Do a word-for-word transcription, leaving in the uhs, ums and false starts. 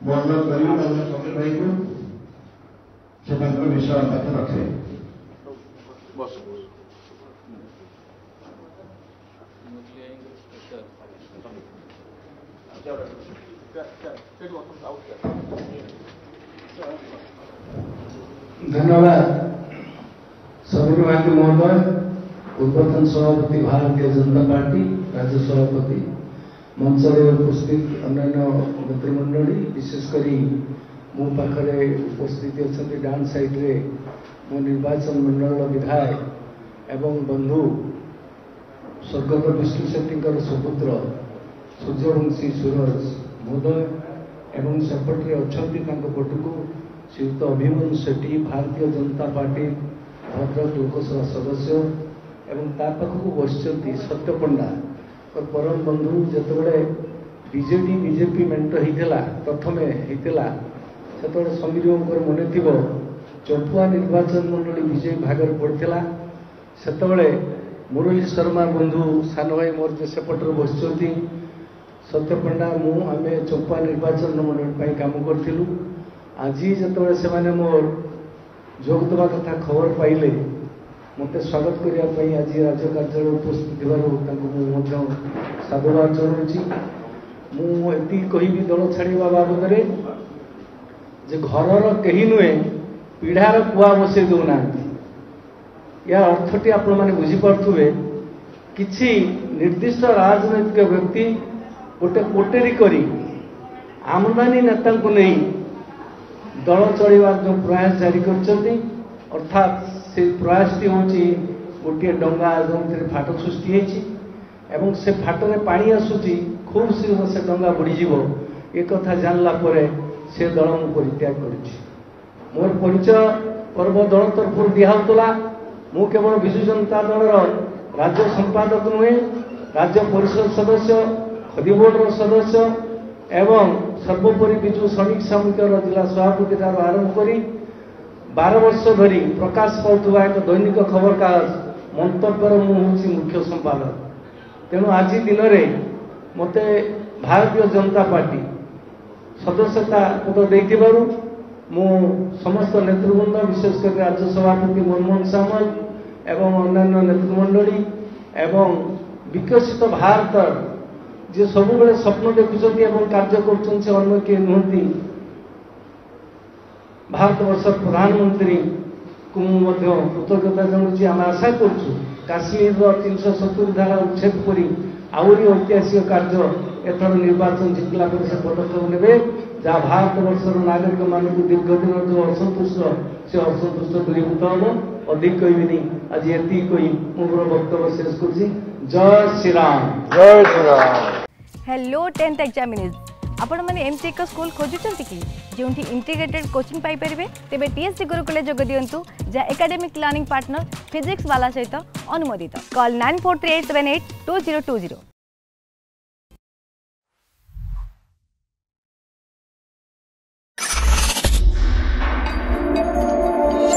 अनुरोध करी समीर भाई को से विषय पाठ रखे। धन्यवाद समीर भाई महोदय, पूर्वतन सभापति भारतीय जनता पार्टी राज्य सभापति, मंच उपस्थित अन्य मंत्रिमंडली, विशेषकर मो पाखे उपस्थित अच्छा डान साइड्रे मो निर्वाचन मंडल विधायक एवं बंधु स्वर्गत विष्णु शेट्टी सुपुत्र सूर्यवंशी सूरज महोदय एवं सेपटे अच्छा पटक श्रीयुक्त अभिमन्यु शेट्टी भारतीय जनता पार्टी भद्रक लोकसभा सदस्य एवं पाखक बस सत्य पंडा परम बंधु जिते बीजेडी बीजेपी मेट होता प्रथम होता से समीर मन थी चंपुआ निर्वाचन मंडली विजय भाग पड़ता से मुरली शर्मा बंधु सान भाई मोर सेपटर बस सत्य पंडा मु आम चंपुआ निर्वाचन मंडल काम करूँ। आज जो से मोर जोग देवा कथा खबर पाइले मत स्वागत करने आज राज्य कार्यालय उपस्थित थी साधुवाद जनाऊँ। मुझे कहि दल छाड़ा बाबद जे घर कहीं नुहे पीढ़ार कुआ बसई दौना या अर्थटी आपण मैंने बुझीपे कि निर्दिष्ट राजनैतिक व्यक्ति गोटे कोटेरी करी आमदानी नेता को नहीं दल चलवार जो प्रयास जारी कर अर्थात से प्रयासटी हूँ गोटे डंगा जो फाट सृष्टि एवं से फाटने पानी आसूची खूब शीघ्र से डंगा बुड़ीज एक कथा जानला से दल मु परित्याग कर मोर परिचय पर्व दल तरफ दिहला मु केवल विजु जनता दल राज्य संपादक नुहे राज्य परिषद सदस्य खदी बोर्ड सदस्य एवं सर्वोपरि विजु श्रमिक सामूहिक जिला सभापति ठार आरंभ कर बार वर्ष धरी प्रकाश पाउथुवा एक दैनिक खबर कागज मंतव्यर मुझे मुख्य संपादक। तेणु आज दिन में मत भारतीय जनता पार्टी सदस्यता पद देथिबारु मु समस्त नेतृवृंद विशेषकर राज्य सभापति मनमोहन सामल एवं अन्य नेतृमंडली एवं विकसित भारत जे सब बेले स्वप्न देखुं एवं कार्य कर किए नुहति भारत वर्ष प्रधानमंत्री को कृतज्ञता जनाऊँ। आम आशा करूँ काश्मीर तीन सौ सतुरी धारा उच्छेद कर आहरी ऐतिहासिक कार्य एथर निर्वाचन जितला से पदक्षेप ने जहाँ भारत वर्षर नागरिक मान दीर्घ दिन जो असंतुष्ट से असंतुष्ट दूरीभूत हम अधिक कहबी आज ये कही मोर वक्तव्य शेष कर। जय श्री राम। जय Shri Ram. Hello tenth examinees आपण मैंने एमती एक स्कूल खोजुंट कि जो इंटीग्रेटेड कोचिंग पाई परिबे तेबे टीएससी गुरुकुल जोग दियंतु जहाँ एकेडमिक लर्निंग पार्टनर फिजिक्स वाला सहित अनुमोदित। Call nine four three eight seven eight two zero two zero.